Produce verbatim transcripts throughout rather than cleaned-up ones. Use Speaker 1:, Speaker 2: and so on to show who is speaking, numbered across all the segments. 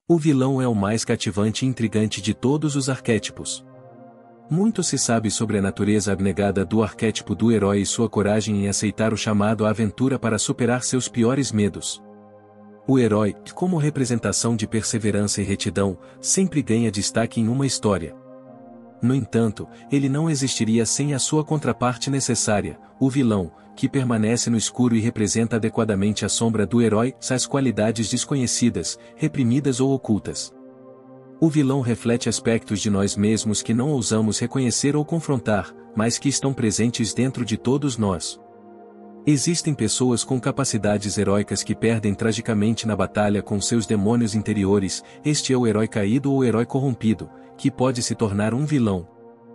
Speaker 1: O vilão é o mais cativante e intrigante de todos os arquétipos. Muito se sabe sobre a natureza abnegada do arquétipo do herói e sua coragem em aceitar o chamado à aventura para superar seus piores medos. O herói, como representação de perseverança e retidão, sempre ganha destaque em uma história. No entanto, ele não existiria sem a sua contraparte necessária, o vilão, que permanece no escuro e representa adequadamente a sombra do herói, as qualidades desconhecidas, reprimidas ou ocultas. O vilão reflete aspectos de nós mesmos que não ousamos reconhecer ou confrontar, mas que estão presentes dentro de todos nós. Existem pessoas com capacidades heróicas que perdem tragicamente na batalha com seus demônios interiores. Este é o herói caído ou herói corrompido, que pode se tornar um vilão.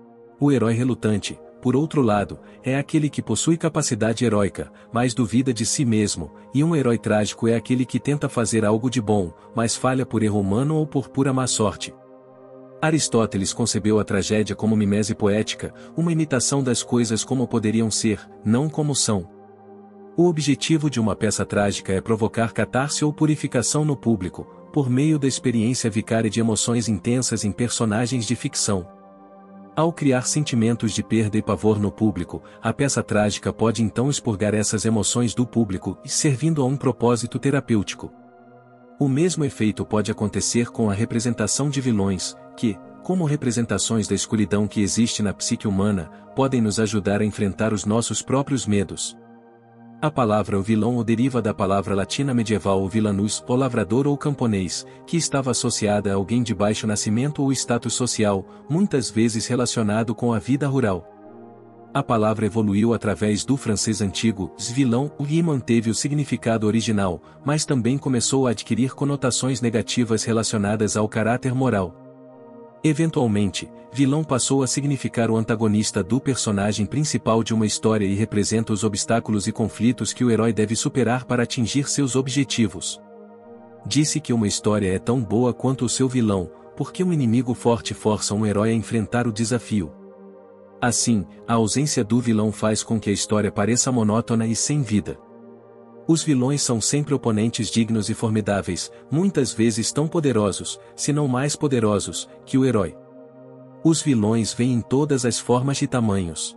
Speaker 1: O herói relutante, por outro lado, é aquele que possui capacidade heróica, mas duvida de si mesmo, e um herói trágico é aquele que tenta fazer algo de bom, mas falha por erro humano ou por pura má sorte. Aristóteles concebeu a tragédia como mimese poética, uma imitação das coisas como poderiam ser, não como são. O objetivo de uma peça trágica é provocar catarse ou purificação no público, por meio da experiência vicária de emoções intensas em personagens de ficção. Ao criar sentimentos de perda e pavor no público, a peça trágica pode então expurgar essas emoções do público, servindo a um propósito terapêutico. O mesmo efeito pode acontecer com a representação de vilões, que, como representações da escuridão que existe na psique humana, podem nos ajudar a enfrentar os nossos próprios medos. A palavra o vilão deriva da palavra latina medieval o villanus, ou lavrador ou camponês, que estava associada a alguém de baixo nascimento ou status social, muitas vezes relacionado com a vida rural. A palavra evoluiu através do francês antigo, vilão, e manteve o significado original, mas também começou a adquirir conotações negativas relacionadas ao caráter moral. Eventualmente, vilão passou a significar o antagonista do personagem principal de uma história e representa os obstáculos e conflitos que o herói deve superar para atingir seus objetivos. Disse que uma história é tão boa quanto o seu vilão, porque um inimigo forte força um herói a enfrentar o desafio. Assim, a ausência do vilão faz com que a história pareça monótona e sem vida. Os vilões são sempre oponentes dignos e formidáveis, muitas vezes tão poderosos, se não mais poderosos, que o herói. Os vilões vêm em todas as formas e tamanhos.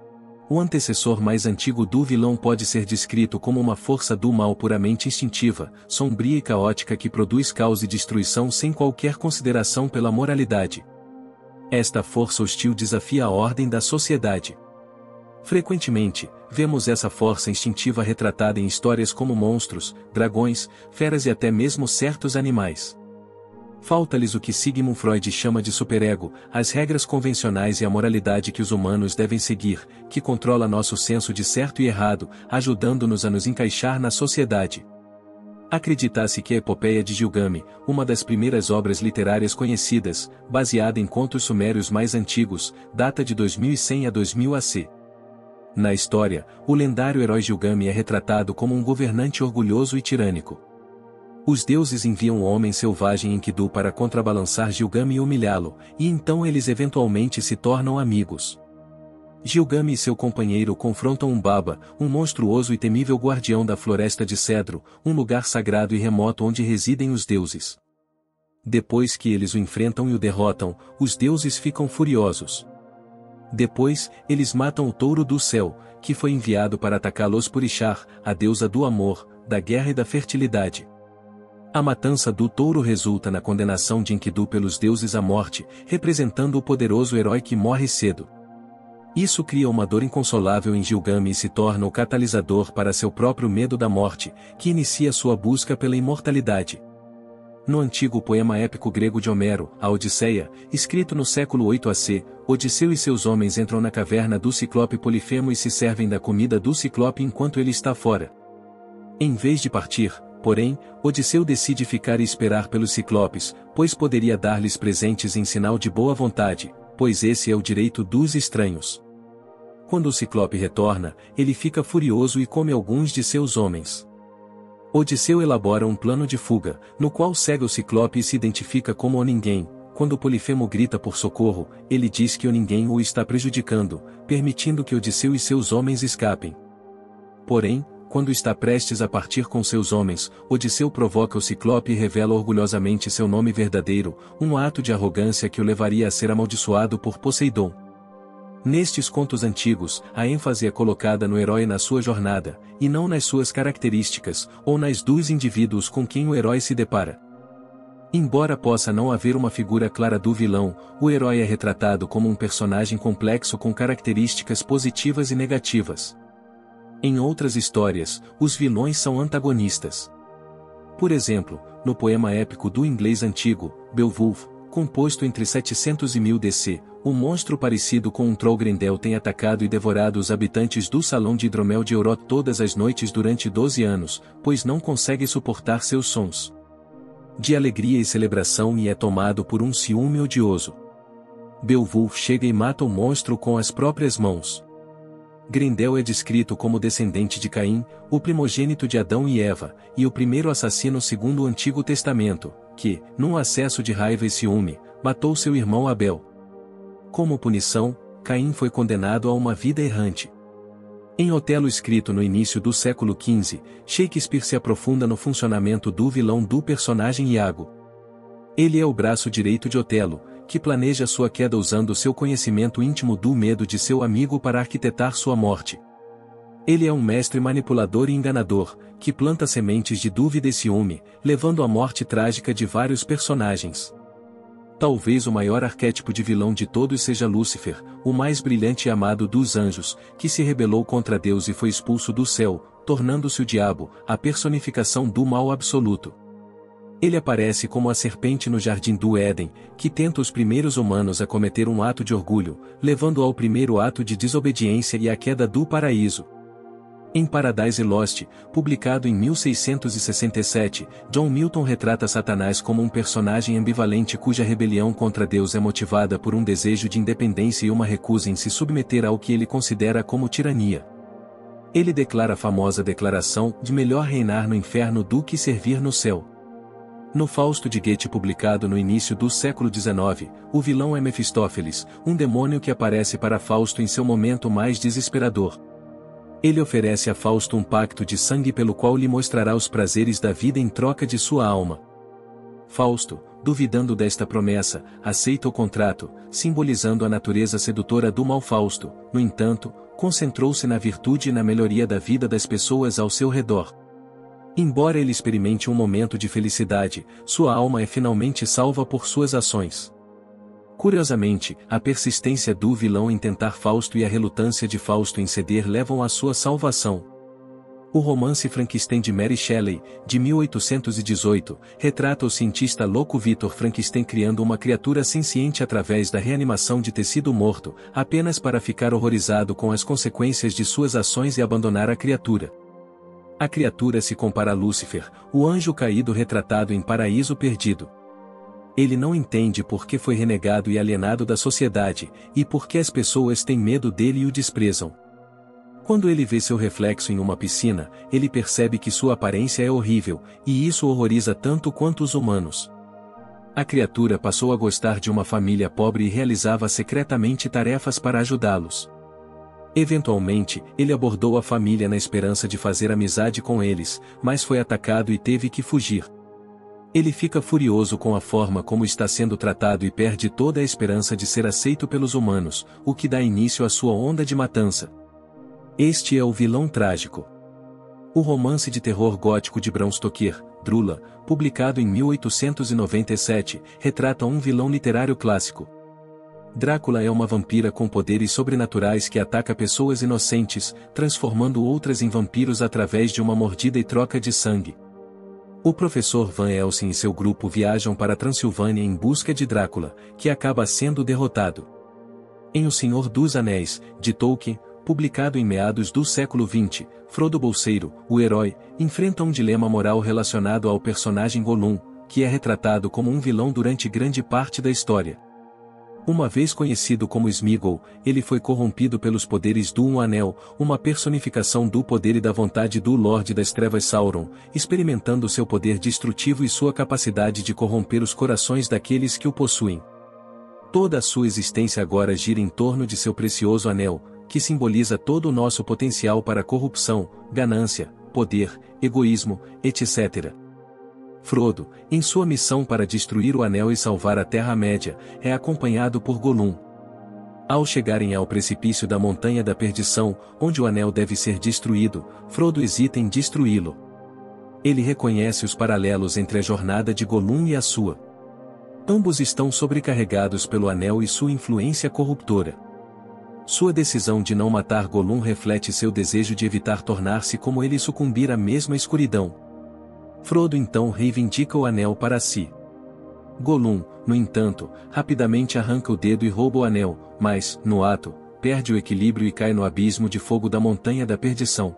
Speaker 1: O antecessor mais antigo do vilão pode ser descrito como uma força do mal puramente instintiva, sombria e caótica que produz caos e destruição sem qualquer consideração pela moralidade. Esta força hostil desafia a ordem da sociedade. Frequentemente, vemos essa força instintiva retratada em histórias como monstros, dragões, feras e até mesmo certos animais. Falta-lhes o que Sigmund Freud chama de superego, as regras convencionais e a moralidade que os humanos devem seguir, que controla nosso senso de certo e errado, ajudando-nos a nos encaixar na sociedade. Acredita-se que a epopeia de Gilgamesh, uma das primeiras obras literárias conhecidas, baseada em contos sumérios mais antigos, data de dois mil e cem a dois mil A C. Na história, o lendário herói Gilgamesh é retratado como um governante orgulhoso e tirânico. Os deuses enviam um homem selvagem Enkidu para contrabalançar Gilgamesh e humilhá-lo, e então eles eventualmente se tornam amigos. Gilgamesh e seu companheiro confrontam um Baba, um monstruoso e temível guardião da floresta de cedro, um lugar sagrado e remoto onde residem os deuses. Depois que eles o enfrentam e o derrotam, os deuses ficam furiosos. Depois, eles matam o touro do céu, que foi enviado para atacá-los por Ishtar, a deusa do amor, da guerra e da fertilidade. A matança do touro resulta na condenação de Enkidu pelos deuses à morte, representando o poderoso herói que morre cedo. Isso cria uma dor inconsolável em Gilgamesh e se torna o catalisador para seu próprio medo da morte, que inicia sua busca pela imortalidade. No antigo poema épico grego de Homero, a Odisseia, escrito no século oito A C, Odisseu e seus homens entram na caverna do ciclope Polifemo e se servem da comida do ciclope enquanto ele está fora. Em vez de partir, porém, Odisseu decide ficar e esperar pelos ciclopes, pois poderia dar-lhes presentes em sinal de boa vontade, pois esse é o direito dos estranhos. Quando o ciclope retorna, ele fica furioso e come alguns de seus homens. Odisseu elabora um plano de fuga, no qual segue o ciclope e se identifica como o ninguém. Quando Polifemo grita por socorro, ele diz que o ninguém o está prejudicando, permitindo que Odisseu e seus homens escapem. Porém, quando está prestes a partir com seus homens, Odisseu provoca o Ciclope e revela orgulhosamente seu nome verdadeiro, um ato de arrogância que o levaria a ser amaldiçoado por Poseidon. Nestes contos antigos, a ênfase é colocada no herói na sua jornada, e não nas suas características, ou nas dos indivíduos com quem o herói se depara. Embora possa não haver uma figura clara do vilão, o herói é retratado como um personagem complexo com características positivas e negativas. Em outras histórias, os vilões são antagonistas. Por exemplo, no poema épico do inglês antigo, Beowulf, composto entre setecentos e mil D C, um monstro parecido com um troll Grendel tem atacado e devorado os habitantes do Salão de Hidromel de Eurot todas as noites durante doze anos, pois não consegue suportar seus sons de alegria e celebração e é tomado por um ciúme odioso. Beowulf chega e mata o monstro com as próprias mãos. Grendel é descrito como descendente de Caim, o primogênito de Adão e Eva, e o primeiro assassino segundo o Antigo Testamento, que, num acesso de raiva e ciúme, matou seu irmão Abel. Como punição, Caim foi condenado a uma vida errante. Em Otelo, escrito no início do século quinze, Shakespeare se aprofunda no funcionamento do vilão do personagem Iago. Ele é o braço direito de Otelo, que planeja sua queda usando seu conhecimento íntimo do medo de seu amigo para arquitetar sua morte. Ele é um mestre manipulador e enganador, que planta sementes de dúvida e ciúme, levando à morte trágica de vários personagens. Talvez o maior arquétipo de vilão de todos seja Lúcifer, o mais brilhante e amado dos anjos, que se rebelou contra Deus e foi expulso do céu, tornando-se o diabo, a personificação do mal absoluto. Ele aparece como a serpente no jardim do Éden, que tenta os primeiros humanos a cometer um ato de orgulho, levando ao primeiro ato de desobediência e à queda do paraíso. Em Paradise Lost, publicado em mil seiscentos e sessenta e sete, John Milton retrata Satanás como um personagem ambivalente cuja rebelião contra Deus é motivada por um desejo de independência e uma recusa em se submeter ao que ele considera como tirania. Ele declara a famosa declaração de melhor reinar no inferno do que servir no céu. No Fausto de Goethe, publicado no início do século dezenove, o vilão é Mefistófeles, um demônio que aparece para Fausto em seu momento mais desesperador. Ele oferece a Fausto um pacto de sangue pelo qual lhe mostrará os prazeres da vida em troca de sua alma. Fausto, duvidando desta promessa, aceita o contrato, simbolizando a natureza sedutora do mal. Fausto, no entanto, concentrou-se na virtude e na melhoria da vida das pessoas ao seu redor. Embora ele experimente um momento de felicidade, sua alma é finalmente salva por suas ações. Curiosamente, a persistência do vilão em tentar Fausto e a relutância de Fausto em ceder levam à sua salvação. O romance Frankenstein de Mary Shelley, de mil oitocentos e dezoito, retrata o cientista louco Victor Frankenstein criando uma criatura senciente através da reanimação de tecido morto, apenas para ficar horrorizado com as consequências de suas ações e abandonar a criatura. A criatura se compara a Lúcifer, o anjo caído retratado em Paraíso Perdido. Ele não entende por que foi renegado e alienado da sociedade, e por que as pessoas têm medo dele e o desprezam. Quando ele vê seu reflexo em uma piscina, ele percebe que sua aparência é horrível, e isso horroriza tanto quanto os humanos. A criatura passou a gostar de uma família pobre e realizava secretamente tarefas para ajudá-los. Eventualmente, ele abordou a família na esperança de fazer amizade com eles, mas foi atacado e teve que fugir. Ele fica furioso com a forma como está sendo tratado e perde toda a esperança de ser aceito pelos humanos, o que dá início à sua onda de matança. Este é o vilão trágico. O romance de terror gótico de Bram Stoker, Drula, publicado em mil oitocentos e noventa e sete, retrata um vilão literário clássico. Drácula é uma vampira com poderes sobrenaturais que ataca pessoas inocentes, transformando outras em vampiros através de uma mordida e troca de sangue. O professor Van Helsing e seu grupo viajam para a Transilvânia em busca de Drácula, que acaba sendo derrotado. Em O Senhor dos Anéis, de Tolkien, publicado em meados do século vinte, Frodo Bolseiro, o herói, enfrenta um dilema moral relacionado ao personagem Gollum, que é retratado como um vilão durante grande parte da história. Uma vez conhecido como Sméagol, ele foi corrompido pelos poderes do Um Anel, uma personificação do poder e da vontade do Lorde das Trevas Sauron, experimentando seu poder destrutivo e sua capacidade de corromper os corações daqueles que o possuem. Toda a sua existência agora gira em torno de seu precioso anel, que simboliza todo o nosso potencial para corrupção, ganância, poder, egoísmo, etcétera. Frodo, em sua missão para destruir o Anel e salvar a Terra-média, é acompanhado por Gollum. Ao chegarem ao precipício da Montanha da Perdição, onde o Anel deve ser destruído, Frodo hesita em destruí-lo. Ele reconhece os paralelos entre a jornada de Gollum e a sua. Ambos estão sobrecarregados pelo Anel e sua influência corruptora. Sua decisão de não matar Gollum reflete seu desejo de evitar tornar-se como ele e sucumbir à mesma escuridão. Frodo então reivindica o Anel para si. Gollum, no entanto, rapidamente arranca o dedo e rouba o Anel, mas, no ato, perde o equilíbrio e cai no abismo de fogo da Montanha da Perdição.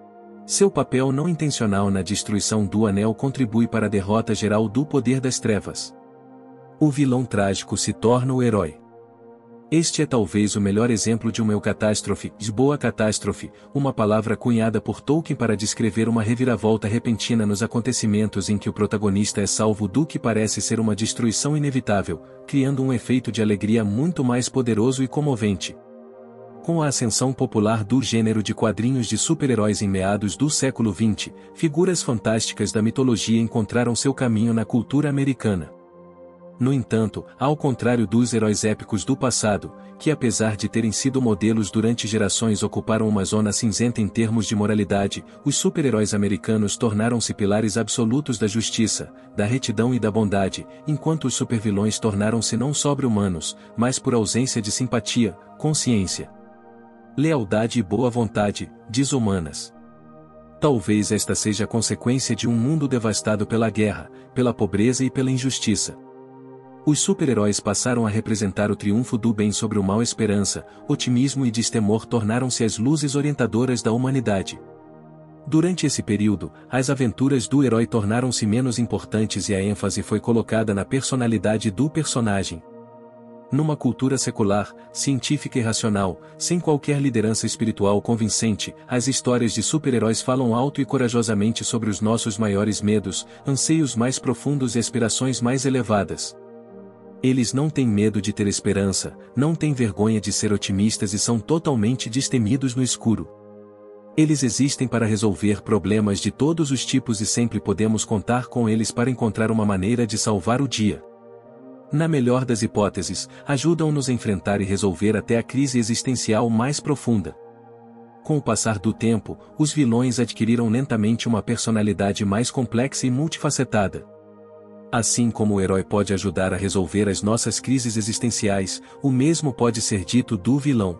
Speaker 1: Seu papel não intencional na destruição do Anel contribui para a derrota geral do poder das trevas. O vilão trágico se torna o herói. Este é talvez o melhor exemplo de uma eucatástrofe, de boa catástrofe, uma palavra cunhada por Tolkien para descrever uma reviravolta repentina nos acontecimentos em que o protagonista é salvo do que parece ser uma destruição inevitável, criando um efeito de alegria muito mais poderoso e comovente. Com a ascensão popular do gênero de quadrinhos de super-heróis em meados do século vinte, figuras fantásticas da mitologia encontraram seu caminho na cultura americana. No entanto, ao contrário dos heróis épicos do passado, que apesar de terem sido modelos durante gerações ocuparam uma zona cinzenta em termos de moralidade, os super-heróis americanos tornaram-se pilares absolutos da justiça, da retidão e da bondade, enquanto os supervilões tornaram-se não sobre-humanos, mas por ausência de simpatia, consciência, lealdade e boa vontade, desumanas. Talvez esta seja a consequência de um mundo devastado pela guerra, pela pobreza e pela injustiça. Os super-heróis passaram a representar o triunfo do bem sobre o mal. Esperança, otimismo e destemor tornaram-se as luzes orientadoras da humanidade. Durante esse período, as aventuras do herói tornaram-se menos importantes e a ênfase foi colocada na personalidade do personagem. Numa cultura secular, científica e racional, sem qualquer liderança espiritual convincente, as histórias de super-heróis falam alto e corajosamente sobre os nossos maiores medos, anseios mais profundos e aspirações mais elevadas. Eles não têm medo de ter esperança, não têm vergonha de ser otimistas e são totalmente destemidos no escuro. Eles existem para resolver problemas de todos os tipos e sempre podemos contar com eles para encontrar uma maneira de salvar o dia. Na melhor das hipóteses, ajudam-nos a enfrentar e resolver até a crise existencial mais profunda. Com o passar do tempo, os vilões adquiriram lentamente uma personalidade mais complexa e multifacetada. Assim como o herói pode ajudar a resolver as nossas crises existenciais, o mesmo pode ser dito do vilão.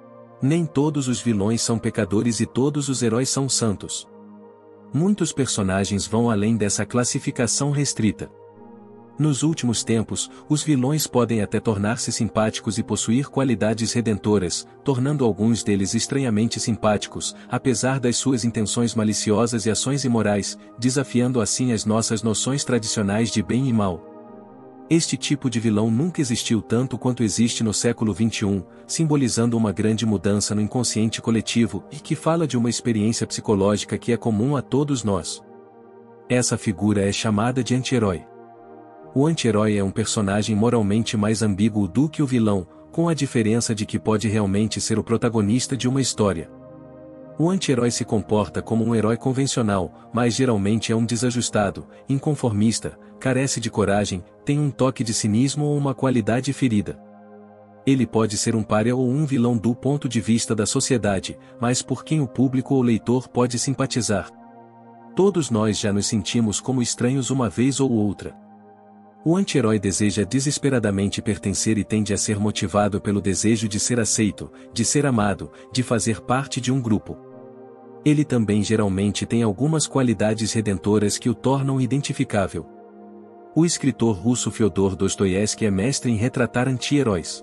Speaker 1: Nem todos os vilões são pecadores e todos os heróis são santos. Muitos personagens vão além dessa classificação restrita. Nos últimos tempos, os vilões podem até tornar-se simpáticos e possuir qualidades redentoras, tornando alguns deles estranhamente simpáticos, apesar das suas intenções maliciosas e ações imorais, desafiando assim as nossas noções tradicionais de bem e mal. Este tipo de vilão nunca existiu tanto quanto existe no século vinte e um, simbolizando uma grande mudança no inconsciente coletivo e que fala de uma experiência psicológica que é comum a todos nós. Essa figura é chamada de anti-herói. O anti-herói é um personagem moralmente mais ambíguo do que o vilão, com a diferença de que pode realmente ser o protagonista de uma história. O anti-herói se comporta como um herói convencional, mas geralmente é um desajustado, inconformista, carece de coragem, tem um toque de cinismo ou uma qualidade ferida. Ele pode ser um pária ou um vilão do ponto de vista da sociedade, mas por quem o público ou leitor pode simpatizar. Todos nós já nos sentimos como estranhos uma vez ou outra. O anti-herói deseja desesperadamente pertencer e tende a ser motivado pelo desejo de ser aceito, de ser amado, de fazer parte de um grupo. Ele também geralmente tem algumas qualidades redentoras que o tornam identificável. O escritor russo Fyodor Dostoiévski é mestre em retratar anti-heróis.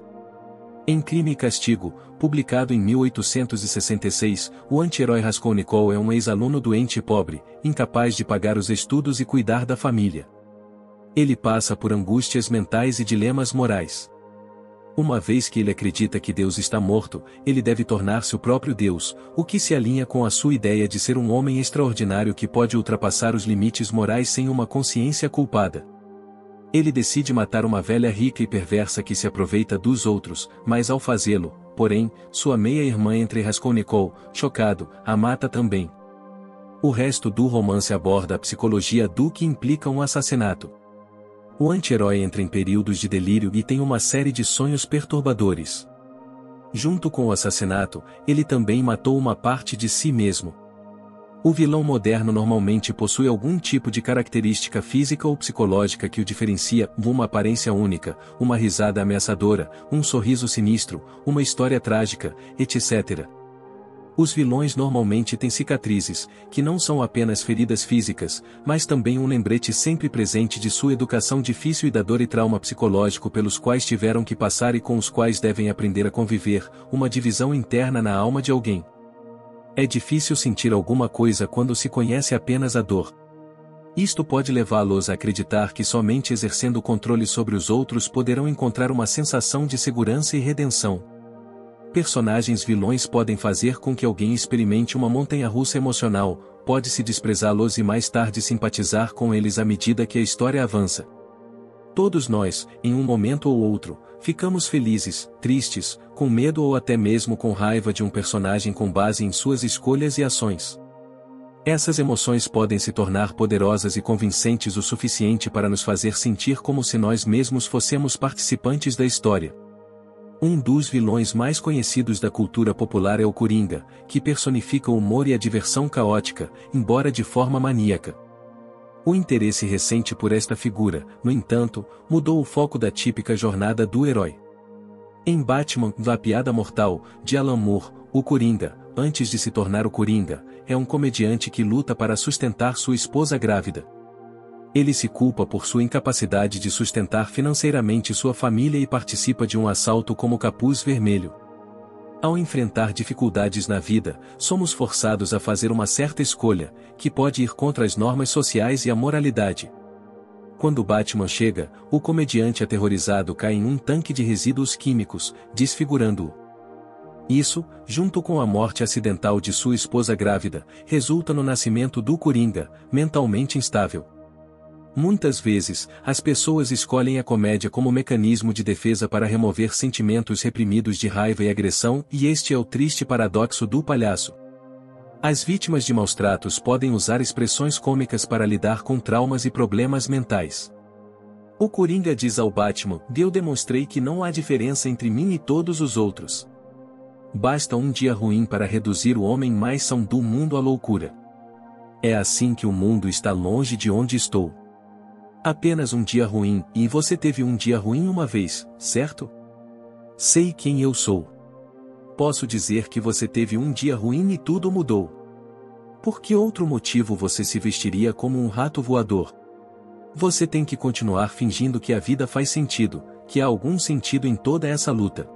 Speaker 1: Em Crime e Castigo, publicado em mil oitocentos e sessenta e seis, o anti-herói Raskolnikov é um ex-aluno doente e pobre, incapaz de pagar os estudos e cuidar da família. Ele passa por angústias mentais e dilemas morais. Uma vez que ele acredita que Deus está morto, ele deve tornar-se o próprio Deus, o que se alinha com a sua ideia de ser um homem extraordinário que pode ultrapassar os limites morais sem uma consciência culpada. Ele decide matar uma velha rica e perversa que se aproveita dos outros, mas ao fazê-lo, porém, sua meia-irmã entre Raskolnikov, chocado, a mata também. O resto do romance aborda a psicologia do que implica um assassinato. O anti-herói entra em períodos de delírio e tem uma série de sonhos perturbadores. Junto com o assassinato, ele também matou uma parte de si mesmo. O vilão moderno normalmente possui algum tipo de característica física ou psicológica que o diferencia, uma aparência única, uma risada ameaçadora, um sorriso sinistro, uma história trágica, etcétera. Os vilões normalmente têm cicatrizes, que não são apenas feridas físicas, mas também um lembrete sempre presente de sua educação difícil e da dor e trauma psicológico pelos quais tiveram que passar e com os quais devem aprender a conviver, uma divisão interna na alma de alguém. É difícil sentir alguma coisa quando se conhece apenas a dor. Isto pode levá-los a acreditar que somente exercendo controle sobre os outros poderão encontrar uma sensação de segurança e redenção. Personagens vilões podem fazer com que alguém experimente uma montanha-russa emocional, pode-se desprezá-los e mais tarde simpatizar com eles à medida que a história avança. Todos nós, em um momento ou outro, ficamos felizes, tristes, com medo ou até mesmo com raiva de um personagem com base em suas escolhas e ações. Essas emoções podem se tornar poderosas e convincentes o suficiente para nos fazer sentir como se nós mesmos fossemos participantes da história. Um dos vilões mais conhecidos da cultura popular é o Coringa, que personifica o humor e a diversão caótica, embora de forma maníaca. O interesse recente por esta figura, no entanto, mudou o foco da típica jornada do herói. Em Batman, A Piada Mortal, de Alan Moore, o Coringa, antes de se tornar o Coringa, é um comediante que luta para sustentar sua esposa grávida. Ele se culpa por sua incapacidade de sustentar financeiramente sua família e participa de um assalto como Capuz Vermelho. Ao enfrentar dificuldades na vida, somos forçados a fazer uma certa escolha, que pode ir contra as normas sociais e a moralidade. Quando Batman chega, o comediante aterrorizado cai em um tanque de resíduos químicos, desfigurando-o. Isso, junto com a morte acidental de sua esposa grávida, resulta no nascimento do Coringa, mentalmente instável. Muitas vezes, as pessoas escolhem a comédia como mecanismo de defesa para remover sentimentos reprimidos de raiva e agressão, e este é o triste paradoxo do palhaço. As vítimas de maus-tratos podem usar expressões cômicas para lidar com traumas e problemas mentais. O Coringa diz ao Batman: "Eu demonstrei que não há diferença entre mim e todos os outros. Basta um dia ruim para reduzir o homem mais são do mundo à loucura. É assim que o mundo está longe de onde estou. Apenas um dia ruim, e você teve um dia ruim uma vez, certo? Sei quem eu sou. Posso dizer que você teve um dia ruim e tudo mudou. Por que outro motivo você se vestiria como um rato voador? Você tem que continuar fingindo que a vida faz sentido, que há algum sentido em toda essa luta."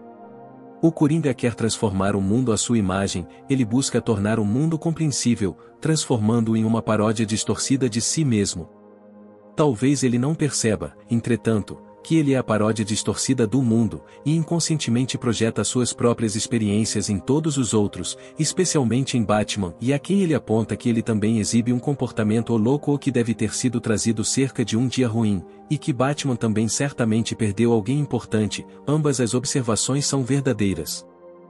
Speaker 1: O Coringa quer transformar o mundo à sua imagem, ele busca tornar o mundo compreensível, transformando-o em uma paródia distorcida de si mesmo. Talvez ele não perceba, entretanto, que ele é a paródia distorcida do mundo, e inconscientemente projeta suas próprias experiências em todos os outros, especialmente em Batman, e a quem ele aponta que ele também exibe um comportamento louco ou que deve ter sido trazido cerca de um dia ruim, e que Batman também certamente perdeu alguém importante. Ambas as observações são verdadeiras.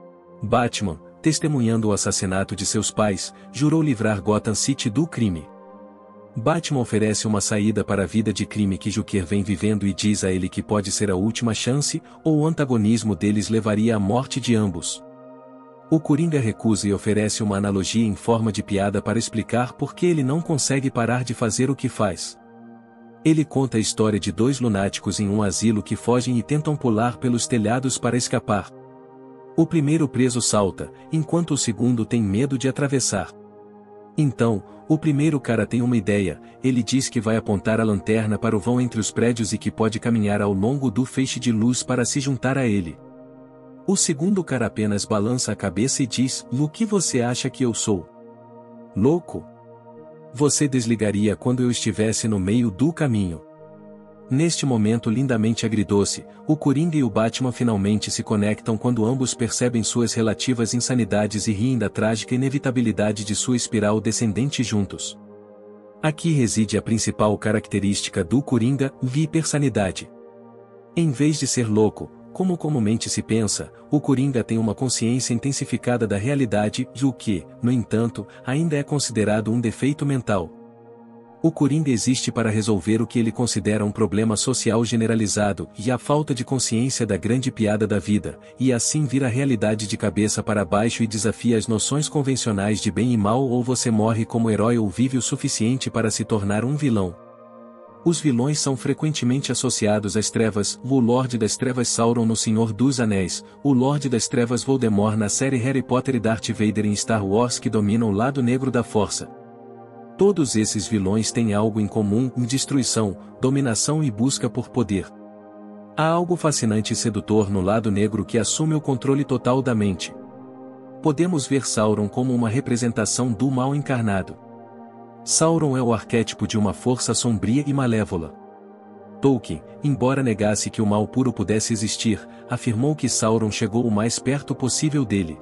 Speaker 1: Batman, testemunhando o assassinato de seus pais, jurou livrar Gotham City do crime. Batman oferece uma saída para a vida de crime que Joker vem vivendo e diz a ele que pode ser a última chance, ou o antagonismo deles levaria à morte de ambos. O Coringa recusa e oferece uma analogia em forma de piada para explicar por que ele não consegue parar de fazer o que faz. Ele conta a história de dois lunáticos em um asilo que fogem e tentam pular pelos telhados para escapar. O primeiro preso salta, enquanto o segundo tem medo de atravessar. Então, o primeiro cara tem uma ideia, ele diz que vai apontar a lanterna para o vão entre os prédios e que pode caminhar ao longo do feixe de luz para se juntar a ele. O segundo cara apenas balança a cabeça e diz: "O que você acha que eu sou? Louco? Você desligaria quando eu estivesse no meio do caminho." Neste momento lindamente agridoce, o Coringa e o Batman finalmente se conectam quando ambos percebem suas relativas insanidades e riem da trágica inevitabilidade de sua espiral descendente juntos. Aqui reside a principal característica do Coringa, a hipersanidade. Em vez de ser louco, Como comumente se pensa, o Coringa tem uma consciência intensificada da realidade, o que, no entanto, ainda é considerado um defeito mental. O Coringa existe para resolver o que ele considera um problema social generalizado e a falta de consciência da grande piada da vida, e assim vira a realidade de cabeça para baixo e desafia as noções convencionais de bem e mal, ou você morre como herói ou vive o suficiente para se tornar um vilão. Os vilões são frequentemente associados às trevas, o Lorde das Trevas Sauron no Senhor dos Anéis, o Lorde das Trevas Voldemort na série Harry Potter e Darth Vader em Star Wars que dominam o lado negro da força. Todos esses vilões têm algo em comum: destruição, dominação e busca por poder. Há algo fascinante e sedutor no lado negro que assume o controle total da mente. Podemos ver Sauron como uma representação do mal encarnado. Sauron é o arquétipo de uma força sombria e malévola. Tolkien, embora negasse que o mal puro pudesse existir, afirmou que Sauron chegou o mais perto possível dele.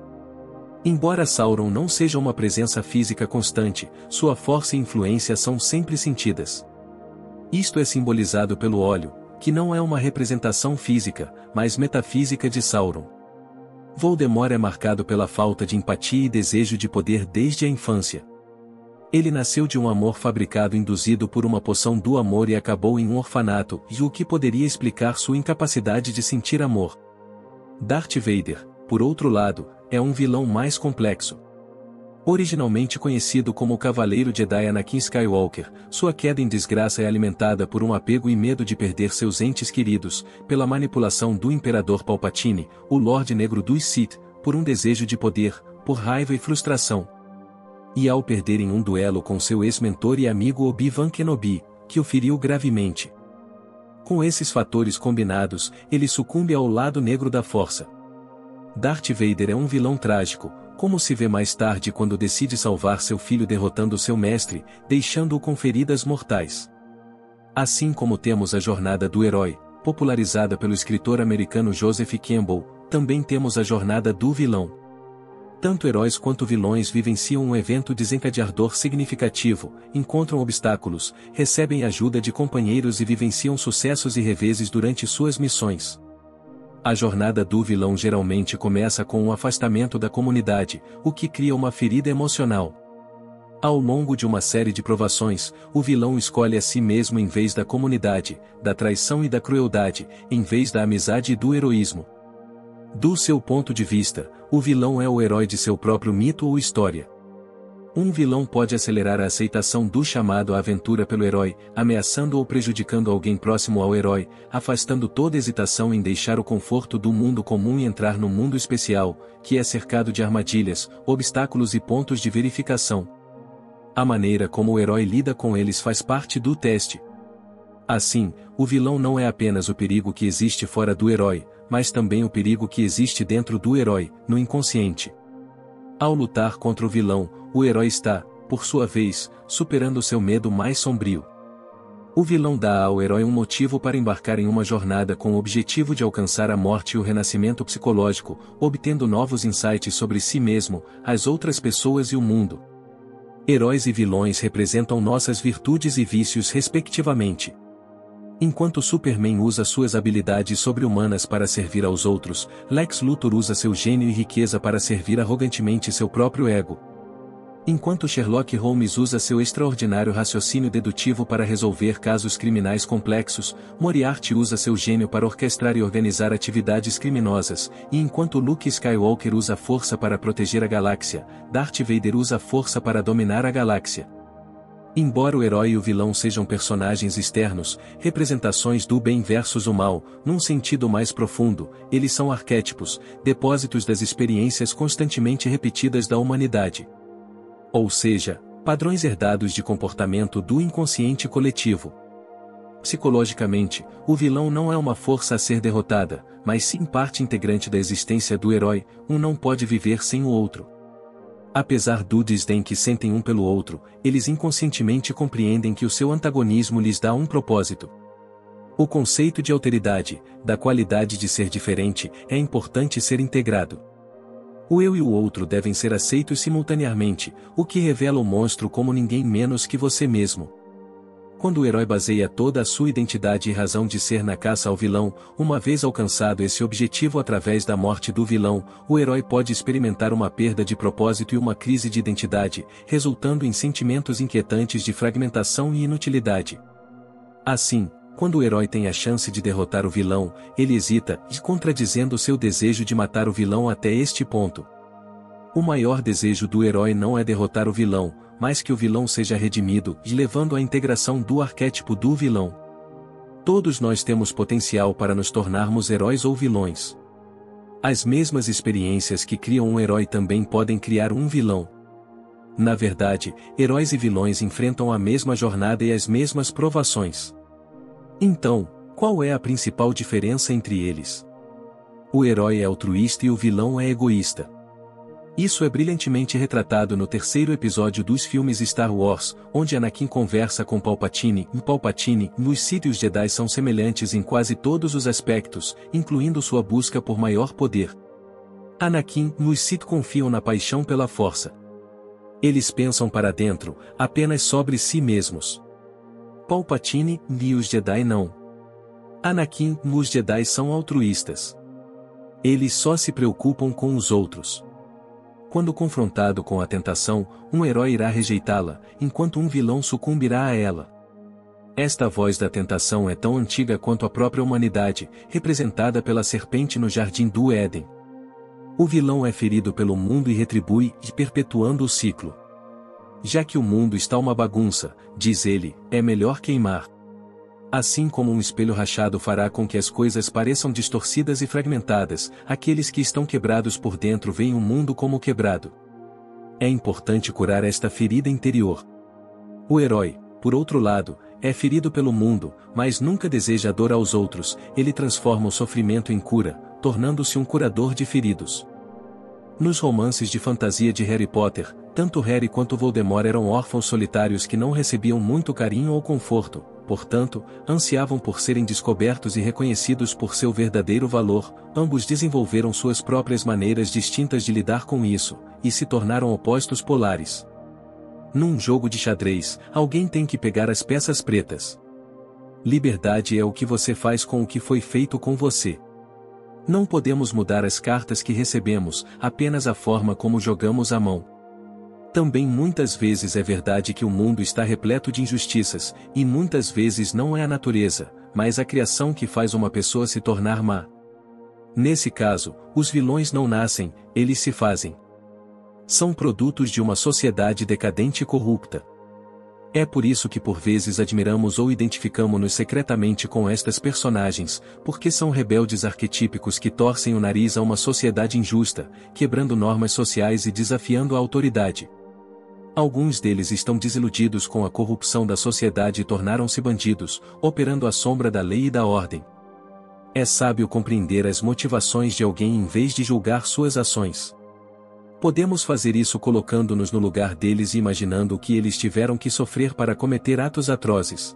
Speaker 1: Embora Sauron não seja uma presença física constante, sua força e influência são sempre sentidas. Isto é simbolizado pelo óleo, que não é uma representação física, mas metafísica de Sauron. Voldemort é marcado pela falta de empatia e desejo de poder desde a infância. Ele nasceu de um amor fabricado induzido por uma poção do amor e acabou em um orfanato, e o que poderia explicar sua incapacidade de sentir amor. Darth Vader, por outro lado, é um vilão mais complexo. Originalmente conhecido como o Cavaleiro Jedi Anakin Skywalker, sua queda em desgraça é alimentada por um apego e medo de perder seus entes queridos, pela manipulação do Imperador Palpatine, o Lorde Negro dos Sith, por um desejo de poder, por raiva e frustração. E ao perder em um duelo com seu ex-mentor e amigo Obi-Wan Kenobi, que o feriu gravemente. Com esses fatores combinados, ele sucumbe ao lado negro da força. Darth Vader é um vilão trágico, como se vê mais tarde quando decide salvar seu filho derrotando seu mestre, deixando-o com feridas mortais. Assim como temos a jornada do herói, popularizada pelo escritor americano Joseph Campbell, também temos a jornada do vilão. Tanto heróis quanto vilões vivenciam um evento desencadeador significativo, encontram obstáculos, recebem ajuda de companheiros e vivenciam sucessos e reveses durante suas missões. A jornada do vilão geralmente começa com um afastamento da comunidade, o que cria uma ferida emocional. Ao longo de uma série de provações, o vilão escolhe a si mesmo em vez da comunidade, da traição e da crueldade, em vez da amizade e do heroísmo. Do seu ponto de vista, o vilão é o herói de seu próprio mito ou história. Um vilão pode acelerar a aceitação do chamado à aventura pelo herói, ameaçando ou prejudicando alguém próximo ao herói, afastando toda hesitação em deixar o conforto do mundo comum e entrar no mundo especial, que é cercado de armadilhas, obstáculos e pontos de verificação. A maneira como o herói lida com eles faz parte do teste. Assim, o vilão não é apenas o perigo que existe fora do herói, mas também o perigo que existe dentro do herói, no inconsciente. Ao lutar contra o vilão, o herói está, por sua vez, superando seu medo mais sombrio. O vilão dá ao herói um motivo para embarcar em uma jornada com o objetivo de alcançar a morte e o renascimento psicológico, obtendo novos insights sobre si mesmo, as outras pessoas e o mundo. Heróis e vilões representam nossas virtudes e vícios respectivamente. Enquanto Superman usa suas habilidades sobre-humanas para servir aos outros, Lex Luthor usa seu gênio e riqueza para servir arrogantemente seu próprio ego. Enquanto Sherlock Holmes usa seu extraordinário raciocínio dedutivo para resolver casos criminais complexos, Moriarty usa seu gênio para orquestrar e organizar atividades criminosas, e enquanto Luke Skywalker usa a força para proteger a galáxia, Darth Vader usa a força para dominar a galáxia. Embora o herói e o vilão sejam personagens externos, representações do bem versus o mal, num sentido mais profundo, eles são arquétipos, depósitos das experiências constantemente repetidas da humanidade. Ou seja, padrões herdados de comportamento do inconsciente coletivo. Psicologicamente, o vilão não é uma força a ser derrotada, mas sim parte integrante da existência do herói, um não pode viver sem o outro. Apesar do desdém que sentem um pelo outro, eles inconscientemente compreendem que o seu antagonismo lhes dá um propósito. O conceito de alteridade, da qualidade de ser diferente, é importante ser integrado. O eu e o outro devem ser aceitos simultaneamente, o que revela o monstro como ninguém menos que você mesmo. Quando o herói baseia toda a sua identidade e razão de ser na caça ao vilão, uma vez alcançado esse objetivo através da morte do vilão, o herói pode experimentar uma perda de propósito e uma crise de identidade, resultando em sentimentos inquietantes de fragmentação e inutilidade. Assim, quando o herói tem a chance de derrotar o vilão, ele hesita, contradizendo seu desejo de matar o vilão até este ponto. O maior desejo do herói não é derrotar o vilão, mas que o vilão seja redimido, levando à integração do arquétipo do vilão. Todos nós temos potencial para nos tornarmos heróis ou vilões. As mesmas experiências que criam um herói também podem criar um vilão. Na verdade, heróis e vilões enfrentam a mesma jornada e as mesmas provações. Então, qual é a principal diferença entre eles? O herói é altruísta e o vilão é egoísta. Isso é brilhantemente retratado no terceiro episódio dos filmes Star Wars, onde Anakin conversa com Palpatine. Em Palpatine, nos Sith e os Jedi são semelhantes em quase todos os aspectos, incluindo sua busca por maior poder. Anakin e os Sith confiam na paixão pela força. Eles pensam para dentro, apenas sobre si mesmos. Palpatine e os Jedi não. Anakin e os Jedi são altruístas. Eles só se preocupam com os outros. Quando confrontado com a tentação, um herói irá rejeitá-la, enquanto um vilão sucumbirá a ela. Esta voz da tentação é tão antiga quanto a própria humanidade, representada pela serpente no jardim do Éden. O vilão é ferido pelo mundo e retribui, perpetuando o ciclo. Já que o mundo está uma bagunça, diz ele, é melhor queimar. Assim como um espelho rachado fará com que as coisas pareçam distorcidas e fragmentadas, aqueles que estão quebrados por dentro veem o mundo como quebrado. É importante curar esta ferida interior. O herói, por outro lado, é ferido pelo mundo, mas nunca deseja dor aos outros, ele transforma o sofrimento em cura, tornando-se um curador de feridos. Nos romances de fantasia de Harry Potter, tanto Harry quanto Voldemort eram órfãos solitários que não recebiam muito carinho ou conforto, portanto, ansiavam por serem descobertos e reconhecidos por seu verdadeiro valor. Ambos desenvolveram suas próprias maneiras distintas de lidar com isso, e se tornaram opostos polares. Num jogo de xadrez, alguém tem que pegar as peças pretas. Liberdade é o que você faz com o que foi feito com você. Não podemos mudar as cartas que recebemos, apenas a forma como jogamos a mão. Também muitas vezes é verdade que o mundo está repleto de injustiças, e muitas vezes não é a natureza, mas a criação que faz uma pessoa se tornar má. Nesse caso, os vilões não nascem, eles se fazem. São produtos de uma sociedade decadente e corrupta. É por isso que por vezes admiramos ou identificamos-nos secretamente com estas personagens, porque são rebeldes arquetípicos que torcem o nariz a uma sociedade injusta, quebrando normas sociais e desafiando a autoridade. Alguns deles estão desiludidos com a corrupção da sociedade e tornaram-se bandidos, operando à sombra da lei e da ordem. É sábio compreender as motivações de alguém em vez de julgar suas ações. Podemos fazer isso colocando-nos no lugar deles e imaginando o que eles tiveram que sofrer para cometer atos atrozes.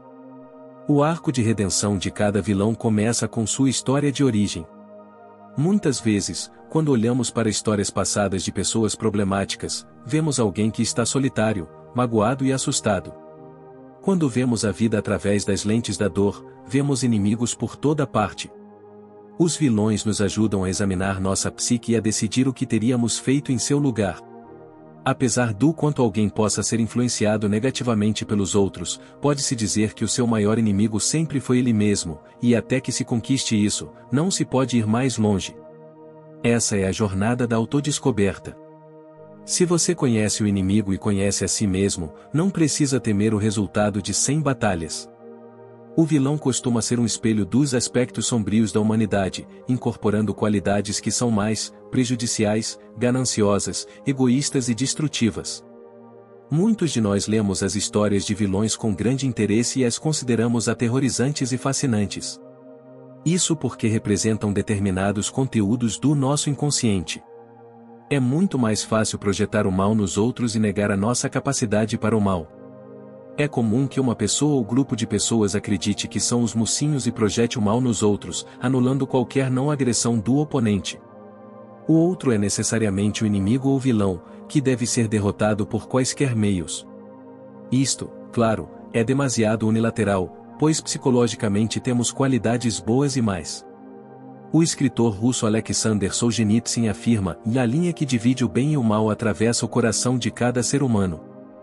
Speaker 1: O arco de redenção de cada vilão começa com sua história de origem. Muitas vezes, quando olhamos para histórias passadas de pessoas problemáticas, vemos alguém que está solitário, magoado e assustado. Quando vemos a vida através das lentes da dor, vemos inimigos por toda parte. Os vilões nos ajudam a examinar nossa psique e a decidir o que teríamos feito em seu lugar. Apesar do quanto alguém possa ser influenciado negativamente pelos outros, pode-se dizer que o seu maior inimigo sempre foi ele mesmo, e até que se conquiste isso, não se pode ir mais longe. Essa é a jornada da autodescoberta. Se você conhece o inimigo e conhece a si mesmo, não precisa temer o resultado de cem batalhas. O vilão costuma ser um espelho dos aspectos sombrios da humanidade, incorporando qualidades que são mais prejudiciais, gananciosas, egoístas e destrutivas. Muitos de nós lemos as histórias de vilões com grande interesse e as consideramos aterrorizantes e fascinantes. Isso porque representam determinados conteúdos do nosso inconsciente. É muito mais fácil projetar o mal nos outros e negar a nossa capacidade para o mal. É comum que uma pessoa ou grupo de pessoas acredite que são os mocinhos e projete o mal nos outros, anulando qualquer não agressão do oponente. O outro é necessariamente o inimigo ou vilão, que deve ser derrotado por quaisquer meios. Isto, claro, é demasiado unilateral, pois psicologicamente temos qualidades boas e mais. O escritor russo Alexander Solzhenitsyn afirma, e a linha que divide o bem e o mal atravessa o coração de cada ser humano.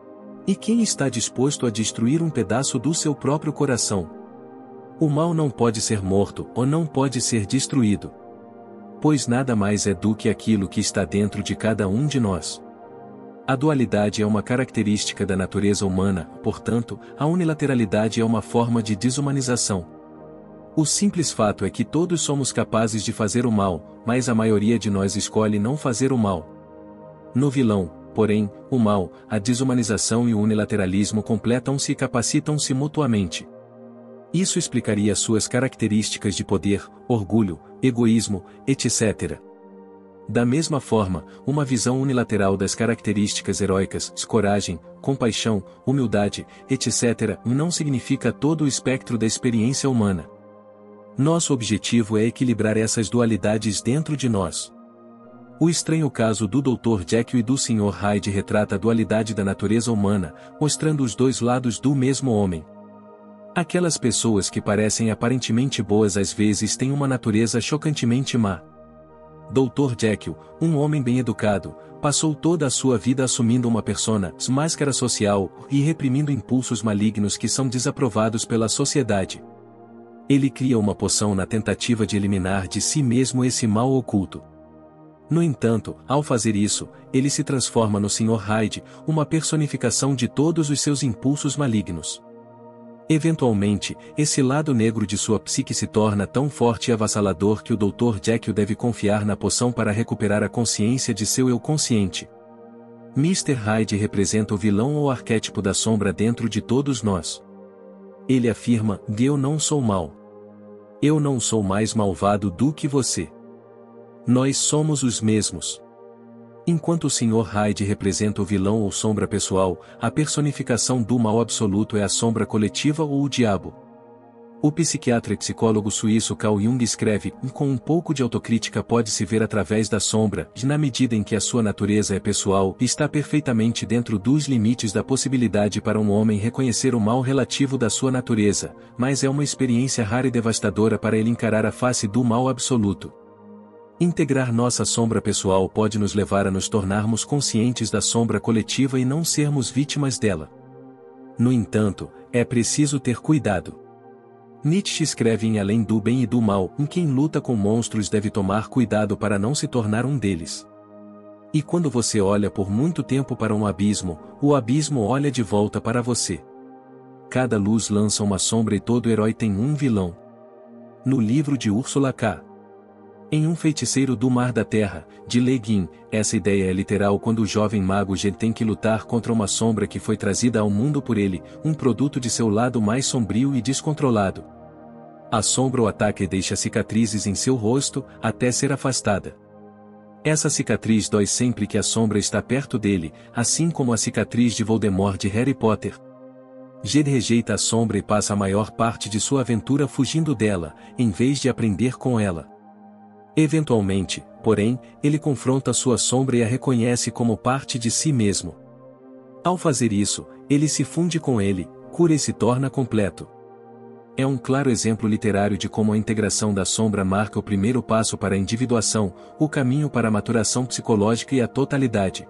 Speaker 1: E quem está disposto a destruir um pedaço do seu próprio coração? O mal não pode ser morto ou não pode ser destruído. Pois nada mais é do que aquilo que está dentro de cada um de nós. A dualidade é uma característica da natureza humana, portanto, a unilateralidade é uma forma de desumanização. O simples fato é que todos somos capazes de fazer o mal, mas a maioria de nós escolhe não fazer o mal. No vilão, porém, o mal, a desumanização e o unilateralismo completam-se e capacitam-se mutuamente. Isso explicaria suas características de poder, orgulho, egoísmo, etcétera. Da mesma forma, uma visão unilateral das características heróicas, coragem, compaixão, humildade, etcétera, não significa todo o espectro da experiência humana. Nosso objetivo é equilibrar essas dualidades dentro de nós. O estranho caso do doutor Jekyll e do senhor Hyde retrata a dualidade da natureza humana, mostrando os dois lados do mesmo homem. Aquelas pessoas que parecem aparentemente boas às vezes têm uma natureza chocantemente má. doutor Jekyll, um homem bem educado, passou toda a sua vida assumindo uma persona, máscara social, e reprimindo impulsos malignos que são desaprovados pela sociedade. Ele cria uma poção na tentativa de eliminar de si mesmo esse mal oculto. No entanto, ao fazer isso, ele se transforma no senhor Hyde, uma personificação de todos os seus impulsos malignos. Eventualmente, esse lado negro de sua psique se torna tão forte e avassalador que o doutor Jekyll deve confiar na poção para recuperar a consciência de seu eu consciente. mister Hyde representa o vilão ou arquétipo da sombra dentro de todos nós. Ele afirma, eu não sou mau. Eu não sou mais malvado do que você. Nós somos os mesmos. Enquanto o senhor Hyde representa o vilão ou sombra pessoal, a personificação do mal absoluto é a sombra coletiva ou o diabo. O psiquiatra e psicólogo suíço Carl Jung escreve, com um pouco de autocrítica pode-se ver através da sombra, na medida em que a sua natureza é pessoal, está perfeitamente dentro dos limites da possibilidade para um homem reconhecer o mal relativo da sua natureza, mas é uma experiência rara e devastadora para ele encarar a face do mal absoluto. Integrar nossa sombra pessoal pode nos levar a nos tornarmos conscientes da sombra coletiva e não sermos vítimas dela. No entanto, é preciso ter cuidado. Nietzsche escreve em Além do Bem e do Mal, em quem luta com monstros deve tomar cuidado para não se tornar um deles. E quando você olha por muito tempo para um abismo, o abismo olha de volta para você. Cada luz lança uma sombra e todo herói tem um vilão. No livro de Ursula K. Em Um Feiticeiro do Mar da Terra, de Le Guin, essa ideia é literal quando o jovem mago G tem que lutar contra uma sombra que foi trazida ao mundo por ele, um produto de seu lado mais sombrio e descontrolado. A sombra o ataca e deixa cicatrizes em seu rosto, até ser afastada. Essa cicatriz dói sempre que a sombra está perto dele, assim como a cicatriz de Voldemort de Harry Potter. G rejeita a sombra e passa a maior parte de sua aventura fugindo dela, em vez de aprender com ela. Eventualmente, porém, ele confronta sua sombra e a reconhece como parte de si mesmo. Ao fazer isso, ele se funde com ele, cura e se torna completo. É um claro exemplo literário de como a integração da sombra marca o primeiro passo para a individuação, o caminho para a maturação psicológica e a totalidade.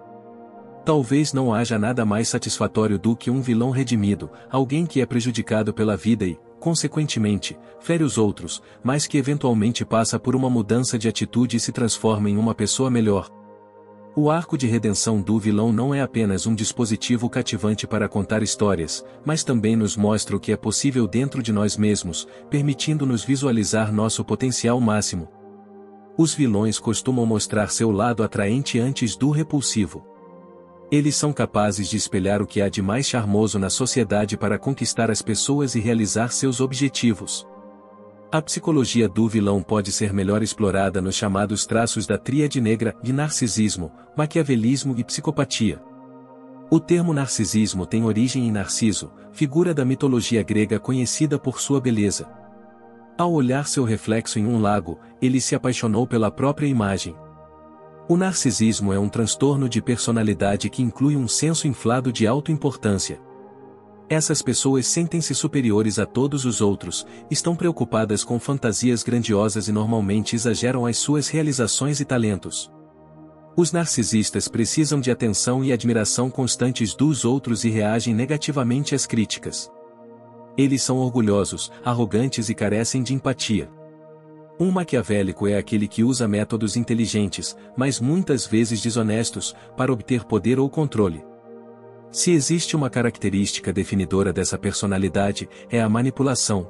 Speaker 1: Talvez não haja nada mais satisfatório do que um vilão redimido, alguém que é prejudicado pela vida e, consequentemente, fere os outros, mas que eventualmente passa por uma mudança de atitude e se transforma em uma pessoa melhor. O arco de redenção do vilão não é apenas um dispositivo cativante para contar histórias, mas também nos mostra o que é possível dentro de nós mesmos, permitindo-nos visualizar nosso potencial máximo. Os vilões costumam mostrar seu lado atraente antes do repulsivo. Eles são capazes de espelhar o que há de mais charmoso na sociedade para conquistar as pessoas e realizar seus objetivos. A psicologia do vilão pode ser melhor explorada nos chamados traços da tríade negra de narcisismo, maquiavelismo e psicopatia. O termo narcisismo tem origem em Narciso, figura da mitologia grega conhecida por sua beleza. Ao olhar seu reflexo em um lago, ele se apaixonou pela própria imagem. O narcisismo é um transtorno de personalidade que inclui um senso inflado de autoimportância. Essas pessoas sentem-se superiores a todos os outros, estão preocupadas com fantasias grandiosas e normalmente exageram as suas realizações e talentos. Os narcisistas precisam de atenção e admiração constantes dos outros e reagem negativamente às críticas. Eles são orgulhosos, arrogantes e carecem de empatia. Um maquiavélico é aquele que usa métodos inteligentes, mas muitas vezes desonestos, para obter poder ou controle. Se existe uma característica definidora dessa personalidade, é a manipulação.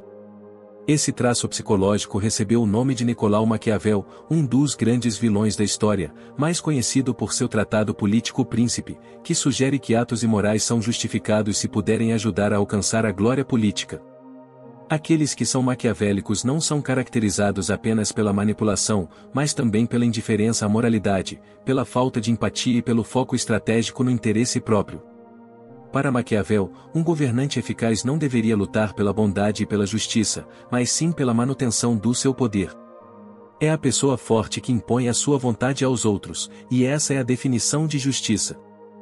Speaker 1: Esse traço psicológico recebeu o nome de Nicolau Maquiavel, um dos grandes vilões da história, mais conhecido por seu tratado político Príncipe, que sugere que atos imorais são justificados se puderem ajudar a alcançar a glória política. Aqueles que são maquiavélicos não são caracterizados apenas pela manipulação, mas também pela indiferença à moralidade, pela falta de empatia e pelo foco estratégico no interesse próprio. Para Maquiavel, um governante eficaz não deveria lutar pela bondade e pela justiça, mas sim pela manutenção do seu poder. É a pessoa forte que impõe a sua vontade aos outros, e essa é a definição de justiça.